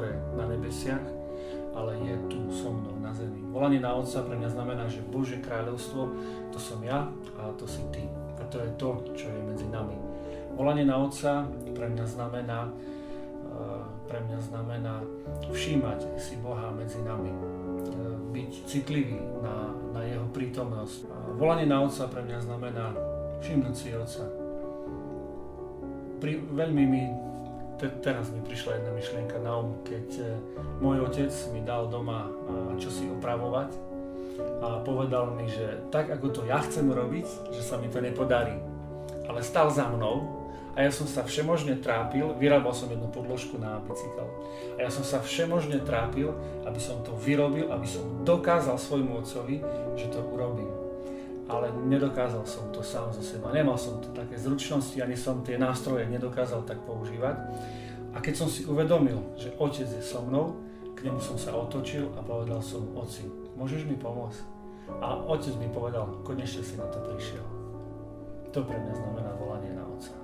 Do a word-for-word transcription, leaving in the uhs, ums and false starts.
hore na nebesiach, ale je tu so mnou na zemi. Volanie na Otca pre mňa znamená, že Božie kráľovstvo, to som ja a to si ty. A to je to, čo je medzi nami. Volanie na Otca pre mňa znamená, pre mňa znamená všímať si Boha medzi nami. Byť citlivý na, na jeho prítomnosť. Volanie na Otca pre mňa znamená všimnúť si Otca. Pri, veľmi mi Te, teraz mi prišla jedna myšlienka na um, keď e, môj otec mi dal doma e, čosi opravovať a povedal mi, že tak ako to ja chcem robiť, že sa mi to nepodarí. Ale stál za mnou a ja som sa všemožne trápil, vyrábal som jednu podložku na bicykel a ja som sa všemožne trápil, aby som to vyrobil, aby som dokázal svojmu otcovi, že to urobím. Ale nedokázal som to sám zo seba. Nemal som to také zručnosti, ani som tie nástroje nedokázal tak používať. A keď som si uvedomil, že otec je so mnou, k nemu som sa otočil a povedal som: Otci, môžeš mi pomôcť? A otec mi povedal: konečne si na to prišiel. To pre mňa znamená volanie na Otca.